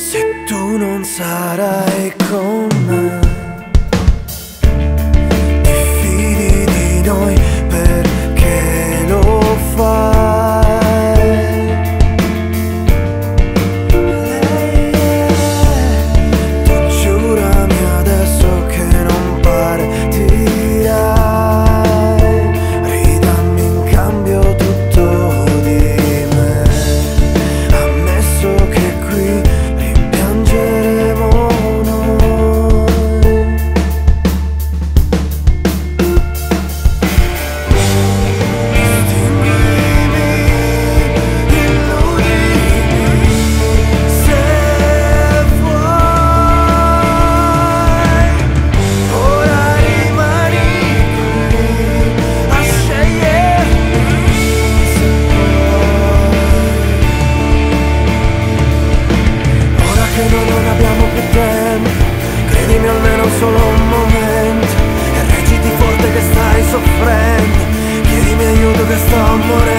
Se tu non sarai con me, ti fidi di noi perché lo fai. Tu giurami adesso che non partirai, ridammi in cambio tutto di me, ammesso che qui rimpiangeremo noi. Distinguimi, illudimi, se vuoi. Ora rimani qui a scegliermi se vuoi. Ora che noi non abbiamo più tempo, credimi almeno solo un momento, e reggiti forte che stai soffrendo, chiedimi aiuto che sto morendo.